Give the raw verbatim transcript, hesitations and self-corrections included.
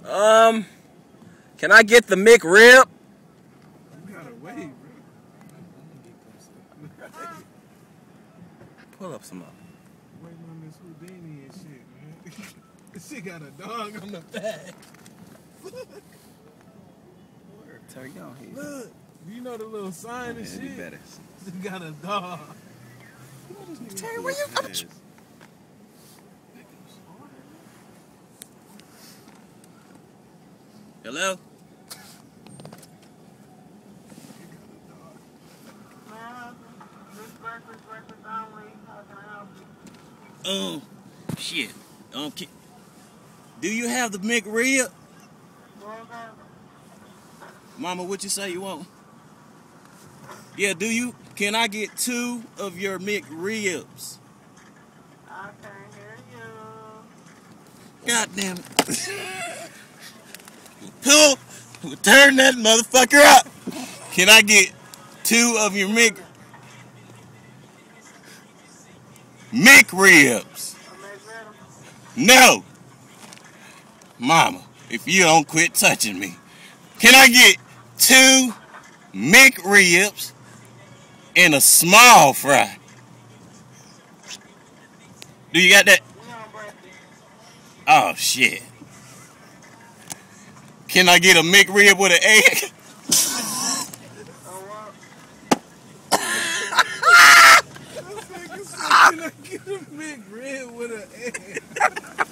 Um, can I get the McRib? You gotta wait, bro. Pull up some up. Waiting on this Houdini and shit, man. This shit got a dog on the back. Terry, go on here. Look, you know the little sign and Yeah, shit? better. It got a dog. Terry, where you come? Hello? Um, shit. Um, can, do you have the McRib? Mama, what you say you want? Yeah, do you? Can I get two of your McRibs? I can't hear you. God damn it. Pull, turn that motherfucker up. Can I get two of your Mc, McRibs? No. Mama, if you don't quit touching me. Can I get two McRibs and a small fry? Do you got that? Oh, shit. Can I get a McRib with an egg? Can I get a McRib with an egg?